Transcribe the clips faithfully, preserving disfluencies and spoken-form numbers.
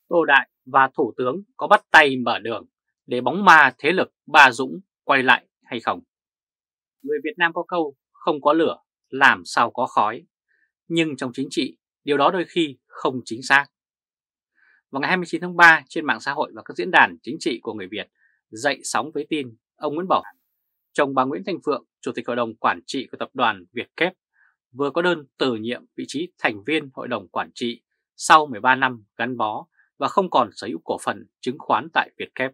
Tô Đại và Thủ tướng có bắt tay mở đường để bóng ma thế lực Ba Dũng quay lại hay không? Người Việt Nam có câu không có lửa làm sao có khói, nhưng trong chính trị điều đó đôi khi không chính xác. Vào ngày hai mươi chín tháng ba, trên mạng xã hội và các diễn đàn chính trị của người Việt dậy sóng với tin ông Nguyễn Bảo Hằng, chồng bà Nguyễn Thanh Phượng, Chủ tịch Hội đồng Quản trị của tập đoàn Vietcap, vừa có đơn từ nhiệm vị trí thành viên Hội đồng Quản trị sau mười ba năm gắn bó và không còn sở hữu cổ phần chứng khoán tại Vietcap.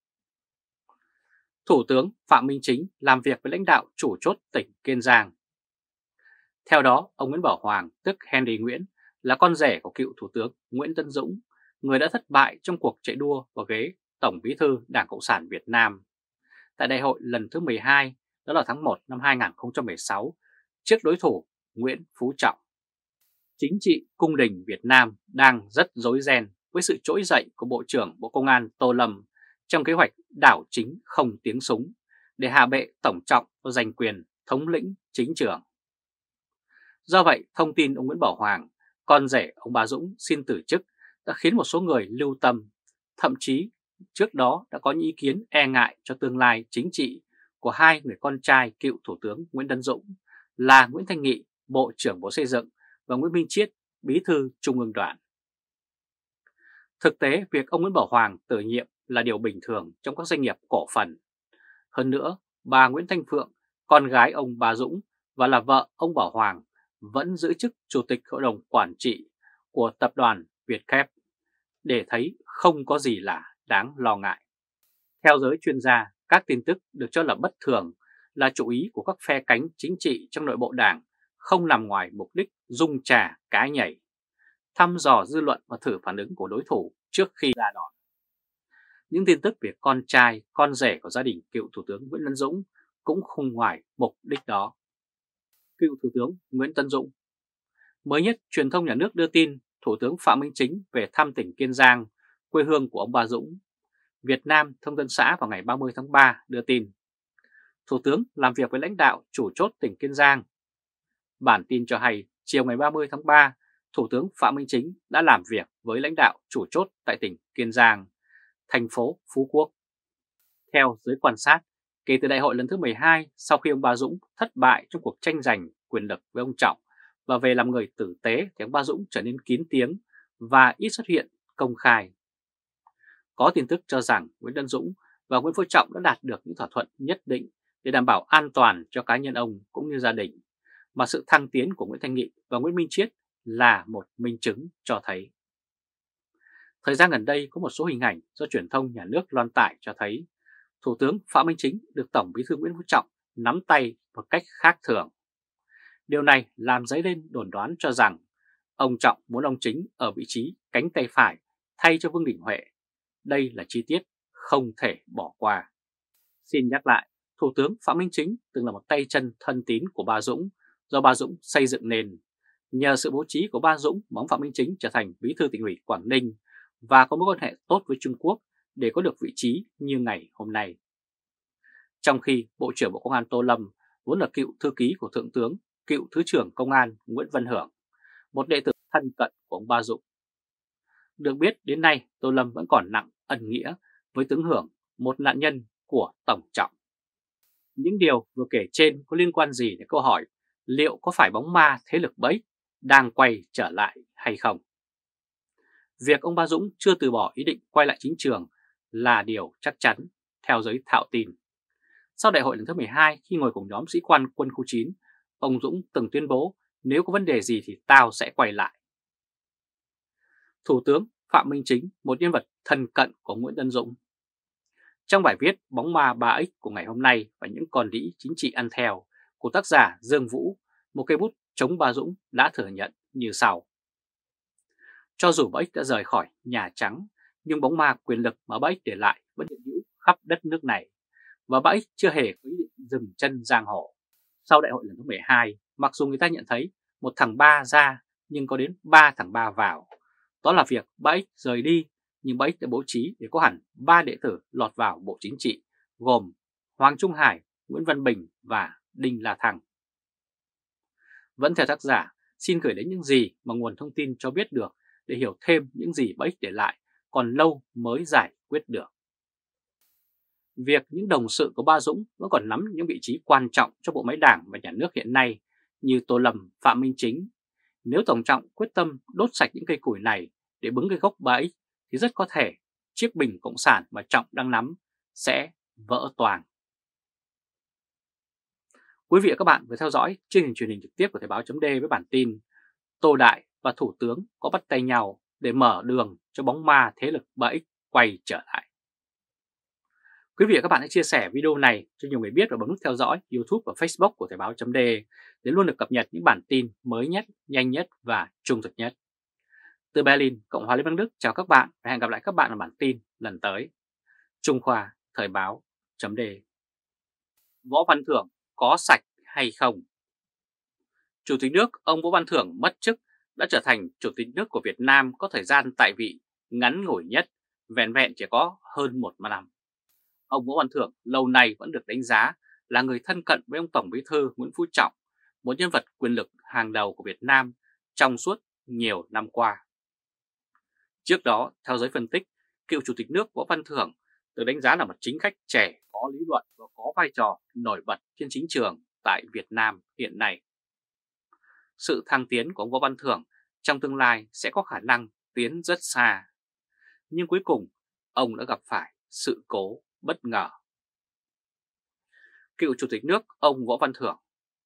Thủ tướng Phạm Minh Chính làm việc với lãnh đạo chủ chốt tỉnh Kiên Giang. Theo đó, ông Nguyễn Bảo Hoàng, tức Henry Nguyễn, là con rể của cựu Thủ tướng Nguyễn Tấn Dũng, người đã thất bại trong cuộc chạy đua vào ghế Tổng Bí thư Đảng Cộng sản Việt Nam tại đại hội lần thứ mười hai, đó là tháng một năm hai nghìn không trăm mười sáu, trước đối thủ Nguyễn Phú Trọng. Chính trị cung đình Việt Nam đang rất rối ren với sự trỗi dậy của Bộ trưởng Bộ Công an Tô Lâm trong kế hoạch đảo chính không tiếng súng để hạ bệ Tổng Trọng và giành quyền thống lĩnh chính trường. Do vậy, thông tin ông Nguyễn Bảo Hoàng, con rể ông Bà Dũng xin từ chức đã khiến một số người lưu tâm, thậm chí trước đó đã có những ý kiến e ngại cho tương lai chính trị của hai người con trai cựu Thủ tướng Nguyễn Tấn Dũng là Nguyễn Thanh Nghị, Bộ trưởng Bộ Xây dựng, và Nguyễn Minh Chiết, Bí thư Trung ương Đoàn. Thực tế, việc ông Nguyễn Bảo Hoàng từ nhiệm là điều bình thường trong các doanh nghiệp cổ phần. Hơn nữa, bà Nguyễn Thanh Phượng, con gái ông Bà Dũng và là vợ ông Bảo Hoàng, vẫn giữ chức Chủ tịch Hội đồng Quản trị của tập đoàn Vietcap, để thấy không có gì là đáng lo ngại. Theo giới chuyên gia, các tin tức được cho là bất thường là chủ ý của các phe cánh chính trị trong nội bộ đảng, không nằm ngoài mục đích dung trà cá nhảy, thăm dò dư luận và thử phản ứng của đối thủ trước khi ra đòn. Những tin tức về con trai, con rể của gia đình cựu Thủ tướng Nguyễn Tấn Dũng cũng không ngoài mục đích đó. Cựu Thủ tướng Nguyễn Tấn Dũng. Mới nhất, truyền thông nhà nước đưa tin Thủ tướng Phạm Minh Chính về thăm tỉnh Kiên Giang, quê hương của ông Bà Dũng. Việt Nam Thông tấn xã vào ngày ba mươi tháng ba đưa tin Thủ tướng làm việc với lãnh đạo chủ chốt tỉnh Kiên Giang. Bản tin cho hay chiều ngày ba mươi tháng ba, Thủ tướng Phạm Minh Chính đã làm việc với lãnh đạo chủ chốt tại tỉnh Kiên Giang, thành phố Phú Quốc. Theo giới quan sát, kể từ đại hội lần thứ mười hai, sau khi ông Bà Dũng thất bại trong cuộc tranh giành quyền lực với ông Trọng và về làm người tử tế, thì ông Bà Dũng trở nên kín tiếng và ít xuất hiện công khai. Có tin tức cho rằng Nguyễn Tấn Dũng và Nguyễn Phú Trọng đã đạt được những thỏa thuận nhất định để đảm bảo an toàn cho cá nhân ông cũng như gia đình, mà sự thăng tiến của Nguyễn Thanh Nghị và Nguyễn Minh Chiết là một minh chứng cho thấy. Thời gian gần đây có một số hình ảnh do truyền thông nhà nước loan tải cho thấy Thủ tướng Phạm Minh Chính được Tổng Bí thư Nguyễn Phú Trọng nắm tay một cách khác thường. Điều này làm dấy lên đồn đoán cho rằng ông Trọng muốn ông Chính ở vị trí cánh tay phải thay cho Vương Đình Huệ. Đây là chi tiết không thể bỏ qua. Xin nhắc lại, Thủ tướng Phạm Minh Chính từng là một tay chân thân tín của Bà Dũng do Bà Dũng xây dựng nền. Nhờ sự bố trí của Bà Dũng mà ông Phạm Minh Chính trở thành Bí thư Tỉnh ủy Quảng Ninh và có mối quan hệ tốt với Trung Quốc để có được vị trí như ngày hôm nay. Trong khi Bộ trưởng Bộ Công an Tô Lâm vốn là cựu thư ký của Thượng tướng, cựu Thứ trưởng Công an Nguyễn Văn Hưởng, một đệ tử thân cận của ông Bà Dũng. Được biết đến nay Tô Lâm vẫn còn nặng ân nghĩa với tướng Hưởng, một nạn nhân của Tổng Trọng. Những điều vừa kể trên có liên quan gì đến câu hỏi liệu có phải bóng ma thế lực bẫy đang quay trở lại hay không? Việc ông Bà Dũng chưa từ bỏ ý định quay lại chính trường là điều chắc chắn, theo giới thạo tin. Sau đại hội lần thứ mười hai, khi ngồi cùng nhóm sĩ quan quân khu chín, ông Dũng từng tuyên bố nếu có vấn đề gì thì tao sẽ quay lại. Thủ tướng Phạm Minh Chính, một nhân vật thân cận của Nguyễn Tấn Dũng. Trong bài viết Bóng ma ba X của ngày hôm nay và những con đĩ chính trị ăn theo của tác giả Dương Vũ, một cây bút chống Bà Dũng đã thừa nhận như sau. Cho dù bà X đã rời khỏi Nhà Trắng, nhưng bóng ma quyền lực mà bà X để lại vẫn hiện hữu khắp đất nước này, và bà X chưa hề có ý định dừng chân giang hồ. Sau đại hội lần thứ mười hai, mặc dù người ta nhận thấy một thằng ba ra nhưng có đến ba thằng ba vào. Đó là việc bà X rời đi, nhưng bà X đã bố trí để có hẳn ba đệ tử lọt vào Bộ Chính trị, gồm Hoàng Trung Hải, Nguyễn Văn Bình và Đinh La Thăng. Vẫn theo tác giả, xin gửi đến những gì mà nguồn thông tin cho biết được để hiểu thêm những gì bà X để lại còn lâu mới giải quyết được. Việc những đồng sự của Ba Dũng vẫn còn nắm những vị trí quan trọng trong bộ máy đảng và nhà nước hiện nay như Tô Lâm, Phạm Minh Chính. Nếu Tổng Trọng quyết tâm đốt sạch những cây củi này để bứng cái gốc bẫy thì rất có thể chiếc bình cộng sản mà Trọng đang nắm sẽ vỡ toang. Quý vị và các bạn vừa theo dõi chương trình truyền hình trực tiếp của Thời báo chấm D với bản tin Tô Đại và Thủ tướng có bắt tay nhau để mở đường cho bóng ma thế lực ba X quay trở lại. Quý vị và các bạn hãy chia sẻ video này cho nhiều người biết và bấm nút theo dõi YouTube và Facebook của Thời báo chấm D để luôn được cập nhật những bản tin mới nhất, nhanh nhất và trung thực nhất. Từ Berlin, Cộng hòa Liên bang Đức chào các bạn và hẹn gặp lại các bạn ở bản tin lần tới. Trung Khoa, Thời báo chấm D. Võ Văn Thưởng có sạch hay không? Chủ tịch nước ông Võ Văn Thưởng mất chức đã trở thành Chủ tịch nước của Việt Nam có thời gian tại vị ngắn ngủi nhất, vẹn vẹn chỉ có hơn một năm. Ông Võ Văn Thưởng lâu nay vẫn được đánh giá là người thân cận với ông Tổng Bí thư Nguyễn Phú Trọng, một nhân vật quyền lực hàng đầu của Việt Nam trong suốt nhiều năm qua. Trước đó, theo giới phân tích, cựu Chủ tịch nước Võ Văn Thưởng được đánh giá là một chính khách trẻ, có lý luận và có vai trò nổi bật trên chính trường tại Việt Nam hiện nay. Sự thăng tiến của ông Võ Văn Thưởng trong tương lai sẽ có khả năng tiến rất xa. Nhưng cuối cùng, ông đã gặp phải sự cố bất ngờ. Cựu Chủ tịch nước ông Võ Văn Thưởng.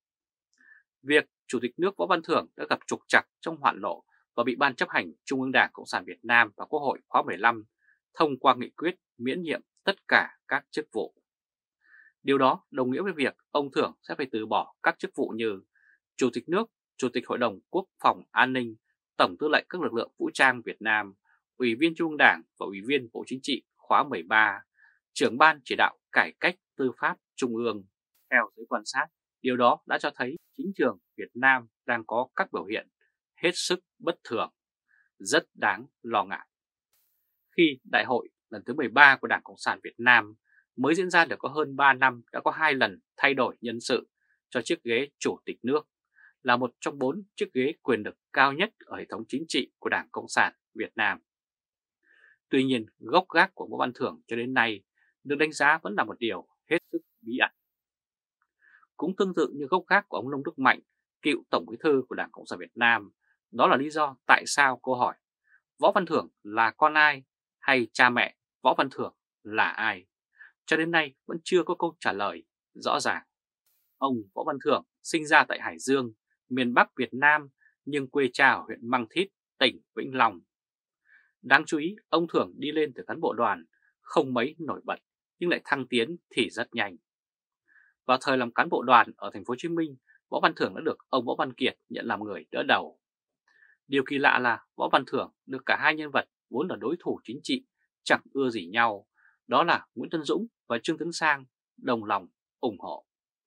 Việc Chủ tịch nước Võ Văn Thưởng đã gặp trục trặc trong hoạn lộ và bị Ban chấp hành Trung ương Đảng Cộng sản Việt Nam và Quốc hội khóa mười lăm thông qua nghị quyết miễn nhiệm tất cả các chức vụ. Điều đó đồng nghĩa với việc ông Thưởng sẽ phải từ bỏ các chức vụ như Chủ tịch nước, Chủ tịch Hội đồng Quốc phòng An ninh, Tổng tư lệnh các lực lượng vũ trang Việt Nam, Ủy viên Trung ương Đảng và Ủy viên Bộ Chính trị khóa mười ba, Trưởng ban chỉ đạo cải cách tư pháp Trung ương. Theo giới quan sát, điều đó đã cho thấy chính trường Việt Nam đang có các biểu hiện hết sức bất thường, rất đáng lo ngại. Khi đại hội lần thứ mười ba của Đảng Cộng sản Việt Nam mới diễn ra được có hơn ba năm đã có hai lần thay đổi nhân sự cho chiếc ghế Chủ tịch nước, là một trong bốn chiếc ghế quyền lực cao nhất ở hệ thống chính trị của Đảng Cộng sản Việt Nam. Tuy nhiên, gốc gác của Võ Văn Thưởng cho đến nay được đánh giá vẫn là một điều hết sức bí ẩn. Cũng tương tự như gốc gác của ông Nông Đức Mạnh, cựu Tổng Bí thư của Đảng Cộng sản Việt Nam, đó là lý do tại sao câu hỏi Võ Văn Thưởng là con ai hay cha mẹ Võ Văn Thưởng là ai, cho đến nay vẫn chưa có câu trả lời rõ ràng. Ông Võ Văn Thưởng sinh ra tại Hải Dương, miền Bắc Việt Nam, nhưng quê cha ở huyện Măng Thít, tỉnh Vĩnh Long. Đáng chú ý, ông Thưởng đi lên từ cán bộ đoàn không mấy nổi bật nhưng lại thăng tiến thì rất nhanh. Vào thời làm cán bộ đoàn ở thành phố Hồ Chí Minh, Võ Văn Thưởng đã được ông Võ Văn Kiệt nhận làm người đỡ đầu. Điều kỳ lạ là Võ Văn Thưởng được cả hai nhân vật vốn là đối thủ chính trị chẳng ưa gì nhau, đó là Nguyễn Tân Dũng và Trương Tấn Sang, đồng lòng ủng hộ.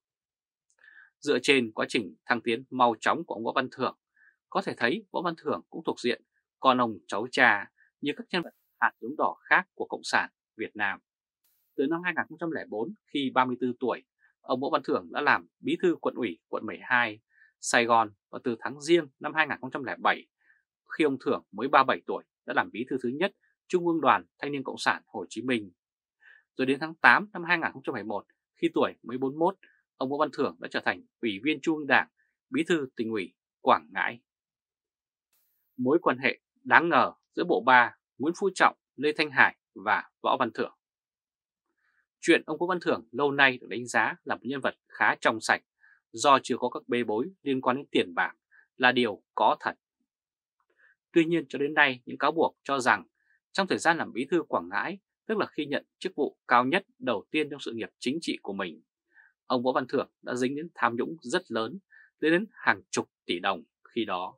Dựa trên quá trình thăng tiến mau chóng của ông Võ Văn Thưởng, có thể thấy Võ Văn Thưởng cũng thuộc diện con ông cháu cha như các nhân vật hạt giống đỏ khác của Cộng sản Việt Nam. Từ năm hai nghìn không trăm lẻ bốn, khi ba mươi tư tuổi, ông Võ Văn Thưởng đã làm bí thư quận ủy quận mười hai, Sài Gòn, và từ tháng Giêng năm hai nghìn không trăm lẻ bảy, khi ông Thưởng mới ba mươi bảy tuổi, đã làm bí thư thứ nhất Trung ương Đoàn Thanh niên Cộng sản Hồ Chí Minh. Rồi đến tháng tám năm hai nghìn không trăm mười một, khi tuổi mới bốn mươi mốt, ông Võ Văn Thưởng đã trở thành Ủy viên Trung ương Đảng, Bí thư Tỉnh ủy Quảng Ngãi. Mối quan hệ đáng ngờ giữa bộ ba Nguyễn Phú Trọng, Lê Thanh Hải và Võ Văn Thưởng. Chuyện ông Võ Văn Thưởng lâu nay được đánh giá là một nhân vật khá trong sạch do chưa có các bê bối liên quan đến tiền bạc là điều có thật. Tuy nhiên cho đến nay những cáo buộc cho rằng trong thời gian làm bí thư Quảng Ngãi, tức là khi nhận chức vụ cao nhất đầu tiên trong sự nghiệp chính trị của mình, ông Võ Văn Thưởng đã dính đến tham nhũng rất lớn, lên đến hàng chục tỷ đồng khi đó.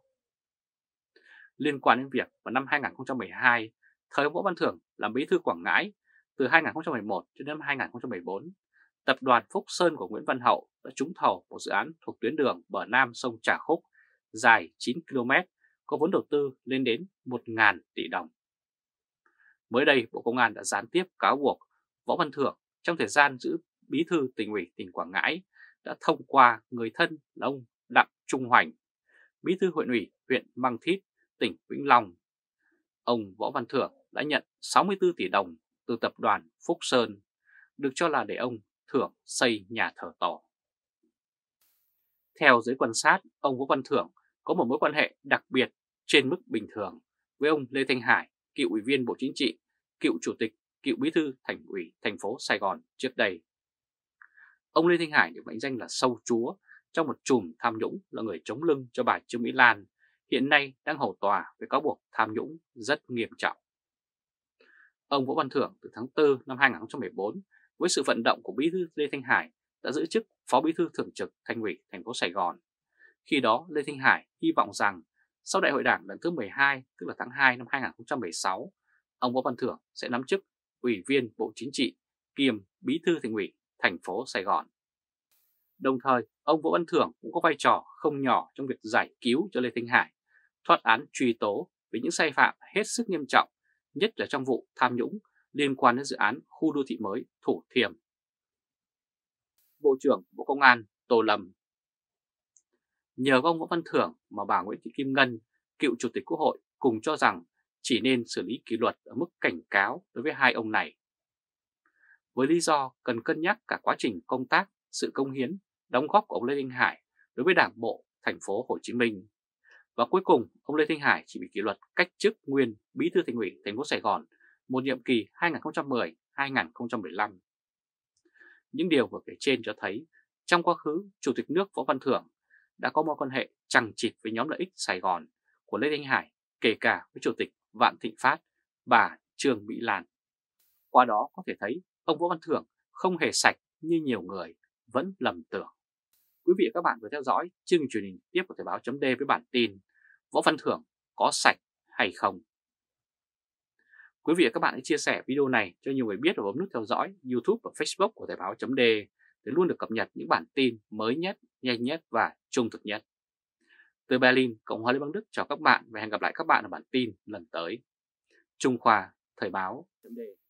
Liên quan đến việc vào năm hai nghìn không trăm mười hai, thời ông Võ Văn Thưởng làm bí thư Quảng Ngãi, từ hai nghìn không trăm mười một đến năm hai nghìn không trăm mười bốn, tập đoàn Phúc Sơn của Nguyễn Văn Hậu đã trúng thầu một dự án thuộc tuyến đường bờ Nam sông Trà Khúc dài chín ki lô mét, có vốn đầu tư lên đến một nghìn tỷ đồng. Mới đây, Bộ Công an đã gián tiếp cáo buộc Võ Văn Thưởng trong thời gian giữ bí thư Tỉnh ủy tỉnh Quảng Ngãi đã thông qua người thân là ông Đặng Trung Hoành, bí thư huyện ủy huyện Măng Thít, tỉnh Vĩnh Long. Ông Võ Văn Thưởng đã nhận sáu mươi tư tỷ đồng từ tập đoàn Phúc Sơn, được cho là để ông Thưởng xây nhà thờ tổ. Theo giới quan sát, ông Võ Văn Thưởng có một mối quan hệ đặc biệt trên mức bình thường với ông Lê Thanh Hải, cựu Ủy viên Bộ Chính trị, cựu Chủ tịch, cựu Bí thư Thành ủy thành phố Sài Gòn trước đây. Ông Lê Thanh Hải được mệnh danh là sâu chúa trong một chùm tham nhũng, là người chống lưng cho bà Trương Mỹ Lan, hiện nay đang hầu tòa với cáo buộc tham nhũng rất nghiêm trọng. Ông Võ Văn Thưởng từ tháng tư năm hai nghìn không trăm mười bốn với sự vận động của Bí thư Lê Thanh Hải đã giữ chức Phó Bí thư Thường trực Thành ủy thành phố Sài Gòn. Khi đó Lê Thanh Hải hy vọng rằng sau Đại hội Đảng lần thứ mười hai, tức là tháng hai năm hai nghìn không trăm mười sáu, ông Võ Văn Thưởng sẽ nắm chức Ủy viên Bộ Chính trị kiêm Bí thư Thành ủy thành phố Sài Gòn. Đồng thời, ông Võ Văn Thưởng cũng có vai trò không nhỏ trong việc giải cứu cho Lê Thanh Hải thoát án truy tố vì những sai phạm hết sức nghiêm trọng, nhất là trong vụ tham nhũng liên quan đến dự án khu đô thị mới Thủ Thiêm. Bộ trưởng Bộ Công an Tô Lâm. Nhờ ông Võ Văn Thưởng mà bà Nguyễn Thị Kim Ngân, cựu Chủ tịch Quốc hội, cùng cho rằng chỉ nên xử lý kỷ luật ở mức cảnh cáo đối với hai ông này. Với lý do cần cân nhắc cả quá trình công tác, sự công hiến, đóng góp của ông Lê Thanh Hải đối với Đảng bộ thành phố Hồ Chí Minh. Và cuối cùng, ông Lê Thanh Hải chỉ bị kỷ luật cách chức nguyên Bí thư Thành ủy thành phố Sài Gòn một nhiệm kỳ hai nghìn không trăm mười đến hai nghìn không trăm mười lăm. Những điều vừa kể trên cho thấy trong quá khứ, Chủ tịch nước Võ Văn Thưởng đã có mối quan hệ chằng chịt với nhóm lợi ích Sài Gòn của Lê Thanh Hải, kể cả với Chủ tịch Vạn Thịnh Phát, bà Trương Mỹ Lan. Qua đó có thể thấy ông Võ Văn Thưởng không hề sạch như nhiều người vẫn lầm tưởng. Quý vị và các bạn vừa theo dõi chương trình truyền hình tiếp của Thời báo chấm D với bản tin Võ Văn Thưởng có sạch hay không. Quý vị và các bạn hãy chia sẻ video này cho nhiều người biết và bấm nút theo dõi YouTube và Facebook của Thời báo chấm D để luôn được cập nhật những bản tin mới nhất, nhanh nhất và trung thực nhất. Từ Berlin, Cộng hòa Liên bang Đức chào các bạn và hẹn gặp lại các bạn ở bản tin lần tới. Trung Khoa, Thời báo chấm D.